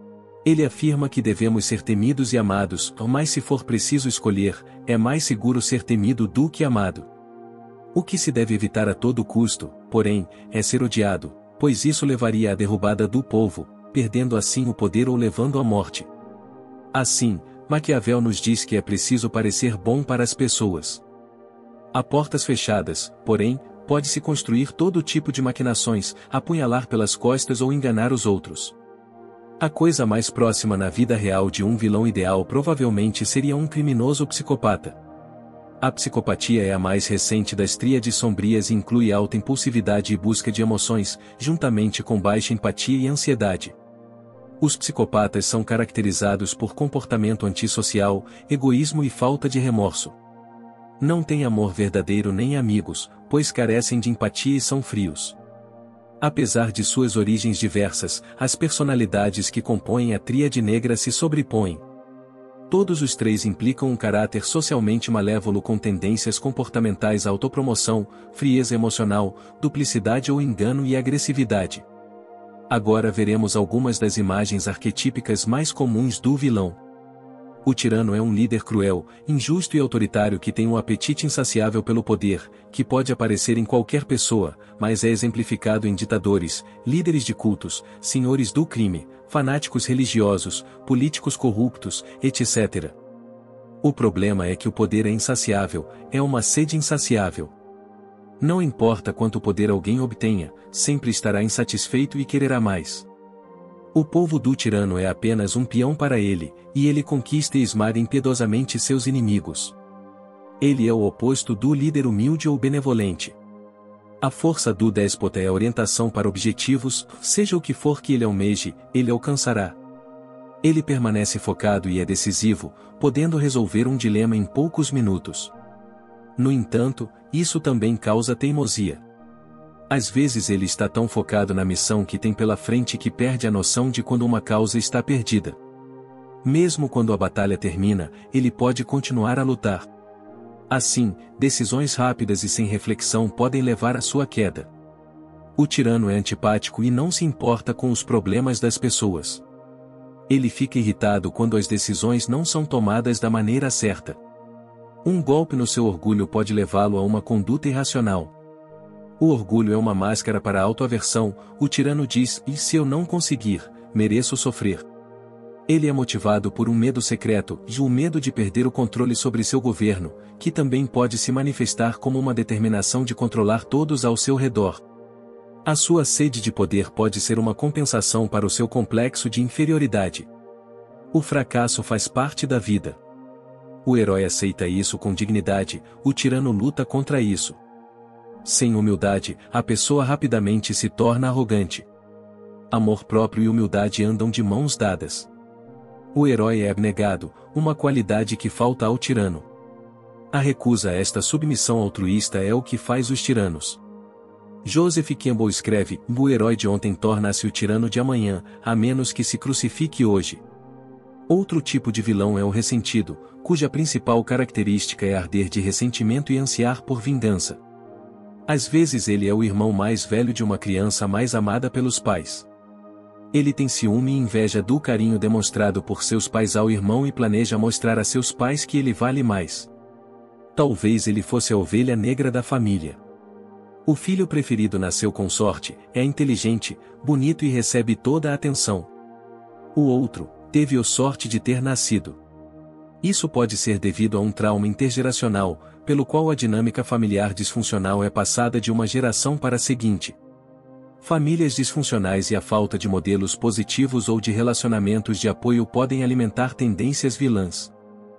Speaker 1: Ele afirma que devemos ser temidos e amados, mas se for preciso escolher, é mais seguro ser temido do que amado. O que se deve evitar a todo custo, porém, é ser odiado, pois isso levaria à derrubada do povo, perdendo assim o poder ou levando à morte. Assim, Maquiavel nos diz que é preciso parecer bom para as pessoas. A portas fechadas, porém, pode-se construir todo tipo de maquinações, apunhalar pelas costas ou enganar os outros. A coisa mais próxima na vida real de um vilão ideal provavelmente seria um criminoso psicopata. A psicopatia é a mais recente das tríades sombrias e inclui alta impulsividade e busca de emoções, juntamente com baixa empatia e ansiedade. Os psicopatas são caracterizados por comportamento antissocial, egoísmo e falta de remorso. Não têm amor verdadeiro nem amigos, pois carecem de empatia e são frios. Apesar de suas origens diversas, as personalidades que compõem a tríade negra se sobrepõem. Todos os três implicam um caráter socialmente malévolo com tendências comportamentais à autopromoção, frieza emocional, duplicidade ou engano e agressividade. Agora veremos algumas das imagens arquetípicas mais comuns do vilão. O tirano é um líder cruel, injusto e autoritário que tem um apetite insaciável pelo poder, que pode aparecer em qualquer pessoa, mas é exemplificado em ditadores, líderes de cultos, senhores do crime, fanáticos religiosos, políticos corruptos, etcétera. O problema é que o poder é insaciável, é uma sede insaciável. Não importa quanto poder alguém obtenha, sempre estará insatisfeito e quererá mais. O povo do tirano é apenas um peão para ele, e ele conquista e esmaga impiedosamente seus inimigos. Ele é o oposto do líder humilde ou benevolente. A força do déspota é a orientação para objetivos, seja o que for que ele almeje, ele alcançará. Ele permanece focado e é decisivo, podendo resolver um dilema em poucos minutos. No entanto, isso também causa teimosia. Às vezes ele está tão focado na missão que tem pela frente que perde a noção de quando uma causa está perdida. Mesmo quando a batalha termina, ele pode continuar a lutar. Assim, decisões rápidas e sem reflexão podem levar à sua queda. O tirano é antipático e não se importa com os problemas das pessoas. Ele fica irritado quando as decisões não são tomadas da maneira certa. Um golpe no seu orgulho pode levá-lo a uma conduta irracional. O orgulho é uma máscara para a autoaversão, o tirano diz, e se eu não conseguir, mereço sofrer. Ele é motivado por um medo secreto, e o medo de perder o controle sobre seu governo, que também pode se manifestar como uma determinação de controlar todos ao seu redor. A sua sede de poder pode ser uma compensação para o seu complexo de inferioridade. O fracasso faz parte da vida. O herói aceita isso com dignidade, o tirano luta contra isso. Sem humildade, a pessoa rapidamente se torna arrogante. Amor próprio e humildade andam de mãos dadas. O herói é abnegado, uma qualidade que falta ao tirano. A recusa a esta submissão altruísta é o que faz os tiranos. Joseph Campbell escreve, o herói de ontem torna-se o tirano de amanhã, a menos que se crucifique hoje. Outro tipo de vilão é o ressentido, cuja principal característica é arder de ressentimento e ansiar por vingança. Às vezes ele é o irmão mais velho de uma criança mais amada pelos pais. Ele tem ciúme e inveja do carinho demonstrado por seus pais ao irmão e planeja mostrar a seus pais que ele vale mais. Talvez ele fosse a ovelha negra da família. O filho preferido nasceu com sorte, é inteligente, bonito e recebe toda a atenção. O outro, teve a sorte de ter nascido. Isso pode ser devido a um trauma intergeracional, pelo qual a dinâmica familiar disfuncional é passada de uma geração para a seguinte. Famílias disfuncionais e a falta de modelos positivos ou de relacionamentos de apoio podem alimentar tendências vilãs.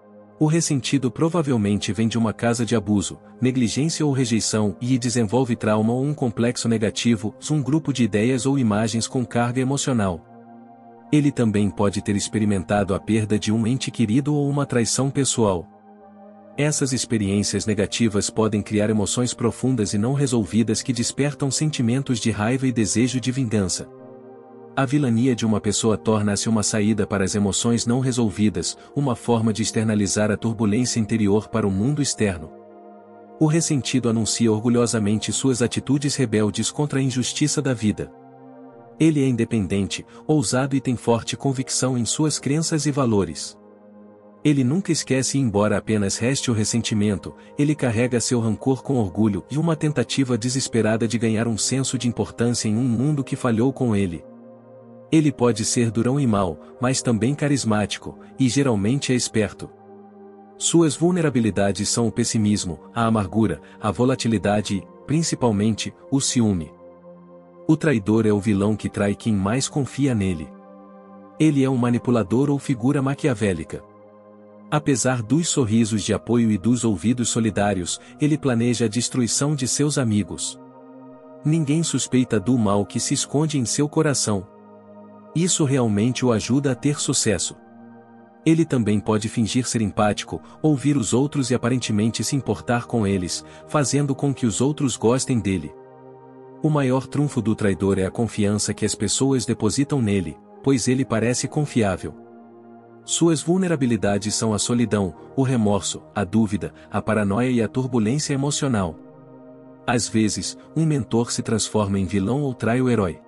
Speaker 1: O ressentido provavelmente vem de uma casa de abuso, negligência ou rejeição e desenvolve trauma ou um complexo negativo, um grupo de ideias ou imagens com carga emocional. Ele também pode ter experimentado a perda de um ente querido ou uma traição pessoal. Essas experiências negativas podem criar emoções profundas e não resolvidas que despertam sentimentos de raiva e desejo de vingança. A vilania de uma pessoa torna-se uma saída para as emoções não resolvidas, uma forma de externalizar a turbulência interior para o mundo externo. O ressentido anuncia orgulhosamente suas atitudes rebeldes contra a injustiça da vida. Ele é independente, ousado e tem forte convicção em suas crenças e valores. Ele nunca esquece e embora apenas reste o ressentimento, ele carrega seu rancor com orgulho e uma tentativa desesperada de ganhar um senso de importância em um mundo que falhou com ele. Ele pode ser durão e mau, mas também carismático, e geralmente é esperto. Suas vulnerabilidades são o pessimismo, a amargura, a volatilidade e, principalmente, o ciúme. O traidor é o vilão que trai quem mais confia nele. Ele é um manipulador ou figura maquiavélica. Apesar dos sorrisos de apoio e dos ouvidos solidários, ele planeja a destruição de seus amigos. Ninguém suspeita do mal que se esconde em seu coração. Isso realmente o ajuda a ter sucesso. Ele também pode fingir ser empático, ouvir os outros e aparentemente se importar com eles, fazendo com que os outros gostem dele. O maior trunfo do traidor é a confiança que as pessoas depositam nele, pois ele parece confiável. Suas vulnerabilidades são a solidão, o remorso, a dúvida, a paranoia e a turbulência emocional. Às vezes, um mentor se transforma em vilão ou trai o herói.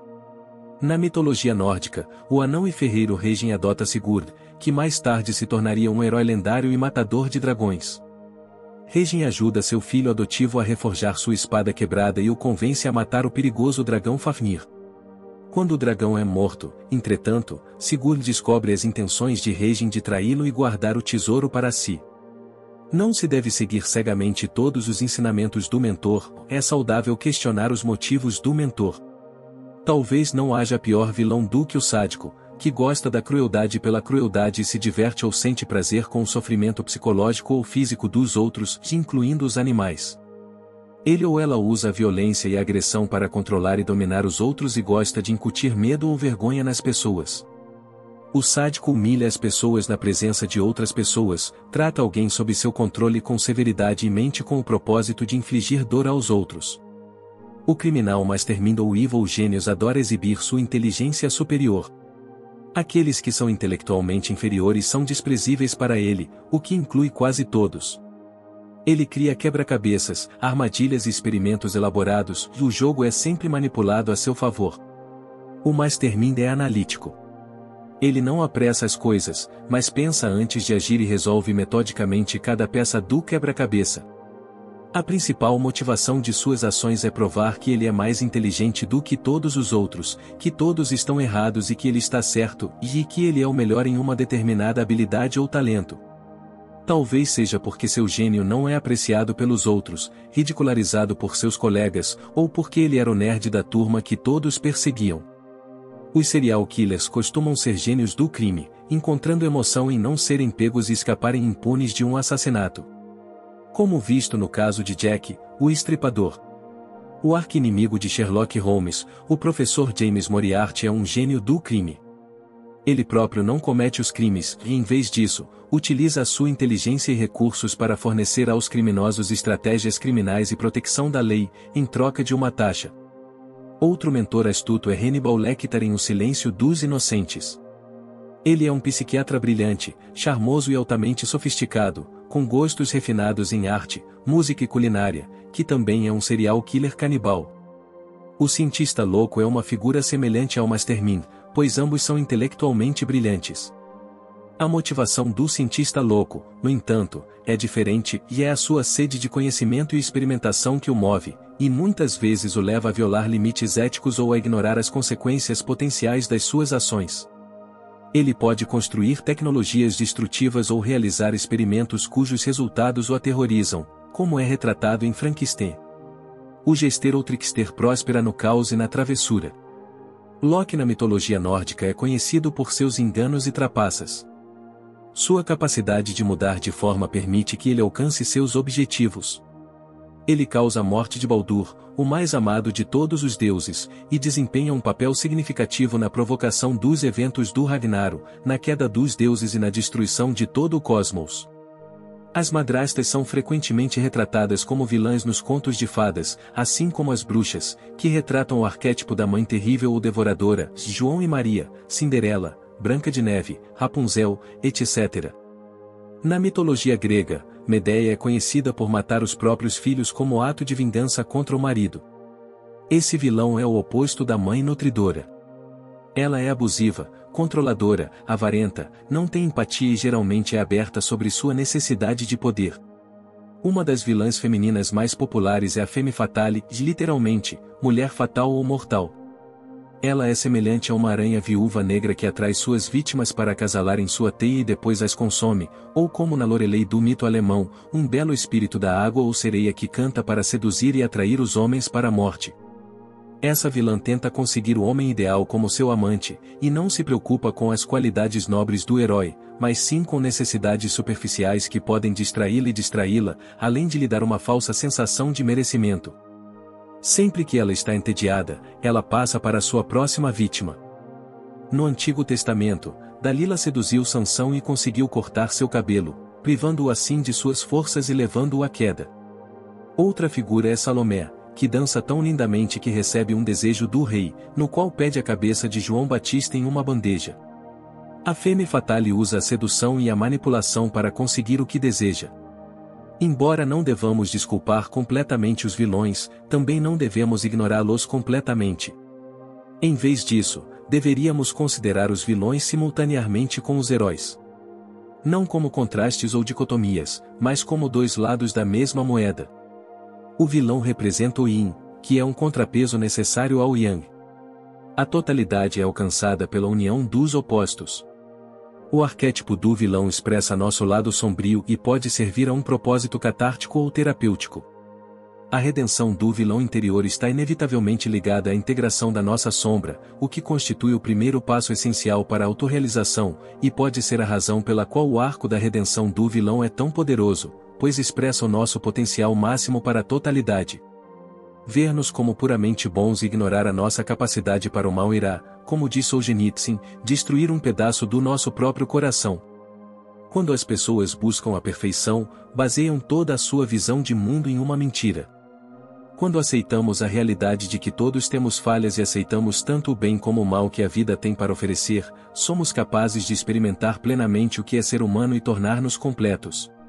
Speaker 1: Na mitologia nórdica, o anão e ferreiro Regin adota Sigurd, que mais tarde se tornaria um herói lendário e matador de dragões. Regin ajuda seu filho adotivo a reforjar sua espada quebrada e o convence a matar o perigoso dragão Fafnir. Quando o dragão é morto, entretanto, Sigurd descobre as intenções de Regin de traí-lo e guardar o tesouro para si. Não se deve seguir cegamente todos os ensinamentos do mentor, é saudável questionar os motivos do mentor. Talvez não haja pior vilão do que o sádico, que gosta da crueldade pela crueldade e se diverte ou sente prazer com o sofrimento psicológico ou físico dos outros, incluindo os animais. Ele ou ela usa a violência e a agressão para controlar e dominar os outros e gosta de incutir medo ou vergonha nas pessoas. O sádico humilha as pessoas na presença de outras pessoas, trata alguém sob seu controle com severidade e mente com o propósito de infligir dor aos outros. O criminal Mastermind ou Evil Genius adora exibir sua inteligência superior. Aqueles que são intelectualmente inferiores são desprezíveis para ele, o que inclui quase todos. Ele cria quebra-cabeças, armadilhas e experimentos elaborados, e o jogo é sempre manipulado a seu favor. O Mastermind é analítico. Ele não apressa as coisas, mas pensa antes de agir e resolve metodicamente cada peça do quebra-cabeça. A principal motivação de suas ações é provar que ele é mais inteligente do que todos os outros, que todos estão errados e que ele está certo, e que ele é o melhor em uma determinada habilidade ou talento. Talvez seja porque seu gênio não é apreciado pelos outros, ridicularizado por seus colegas, ou porque ele era o nerd da turma que todos perseguiam. Os serial killers costumam ser gênios do crime, encontrando emoção em não serem pegos e escaparem impunes de um assassinato. Como visto no caso de Jack, o Estripador. O arqui-inimigo de Sherlock Holmes, o professor James Moriarty é um gênio do crime. Ele próprio não comete os crimes e, em vez disso, utiliza a sua inteligência e recursos para fornecer aos criminosos estratégias criminais e proteção da lei, em troca de uma taxa. Outro mentor astuto é Hannibal Lecter em O Silêncio dos Inocentes. Ele é um psiquiatra brilhante, charmoso e altamente sofisticado, com gostos refinados em arte, música e culinária, que também é um serial killer canibal. O cientista louco é uma figura semelhante ao Mastermind, pois ambos são intelectualmente brilhantes. A motivação do cientista louco, no entanto, é diferente e é a sua sede de conhecimento e experimentação que o move, e muitas vezes o leva a violar limites éticos ou a ignorar as consequências potenciais das suas ações. Ele pode construir tecnologias destrutivas ou realizar experimentos cujos resultados o aterrorizam, como é retratado em Frankenstein. O jester ou trickster próspera no caos e na travessura. Loki na mitologia nórdica é conhecido por seus enganos e trapaças. Sua capacidade de mudar de forma permite que ele alcance seus objetivos. Ele causa a morte de Baldur, o mais amado de todos os deuses, e desempenha um papel significativo na provocação dos eventos do Ragnarok, na queda dos deuses e na destruição de todo o cosmos. As madrastas são frequentemente retratadas como vilãs nos contos de fadas, assim como as bruxas, que retratam o arquétipo da mãe terrível ou devoradora, João e Maria, Cinderela, Branca de Neve, Rapunzel, etcétera. Na mitologia grega, Medeia é conhecida por matar os próprios filhos como ato de vingança contra o marido. Esse vilão é o oposto da mãe nutridora. Ela é abusiva, controladora, avarenta, não tem empatia e geralmente é aberta sobre sua necessidade de poder. Uma das vilãs femininas mais populares é a Femme Fatale, literalmente, mulher fatal ou mortal. Ela é semelhante a uma aranha viúva negra que atrai suas vítimas para acasalar em sua teia e depois as consome, ou como na Lorelei do mito alemão, um belo espírito da água ou sereia que canta para seduzir e atrair os homens para a morte. Essa vilã tenta conseguir o homem ideal como seu amante, e não se preocupa com as qualidades nobres do herói, mas sim com necessidades superficiais que podem distraí-la e distraí-la, além de lhe dar uma falsa sensação de merecimento. Sempre que ela está entediada, ela passa para a sua próxima vítima. No Antigo Testamento, Dalila seduziu Sansão e conseguiu cortar seu cabelo, privando-o assim de suas forças e levando-o à queda. Outra figura é Salomé, que dança tão lindamente que recebe um desejo do rei, no qual pede a cabeça de João Batista em uma bandeja. A Femme Fatale usa a sedução e a manipulação para conseguir o que deseja. Embora não devamos desculpar completamente os vilões, também não devemos ignorá-los completamente. Em vez disso, deveríamos considerar os vilões simultaneamente com os heróis. Não como contrastes ou dicotomias, mas como dois lados da mesma moeda. O vilão representa o Yin, que é um contrapeso necessário ao Yang. A totalidade é alcançada pela união dos opostos. O arquétipo do vilão expressa nosso lado sombrio e pode servir a um propósito catártico ou terapêutico. A redenção do vilão interior está inevitavelmente ligada à integração da nossa sombra, o que constitui o primeiro passo essencial para a autorrealização, e pode ser a razão pela qual o arco da redenção do vilão é tão poderoso, pois expressa o nosso potencial máximo para a totalidade. Ver-nos como puramente bons e ignorar a nossa capacidade para o mal irá, como diz Solzhenitsyn, destruir um pedaço do nosso próprio coração. Quando as pessoas buscam a perfeição, baseiam toda a sua visão de mundo em uma mentira. Quando aceitamos a realidade de que todos temos falhas e aceitamos tanto o bem como o mal que a vida tem para oferecer, somos capazes de experimentar plenamente o que é ser humano e tornar-nos completos.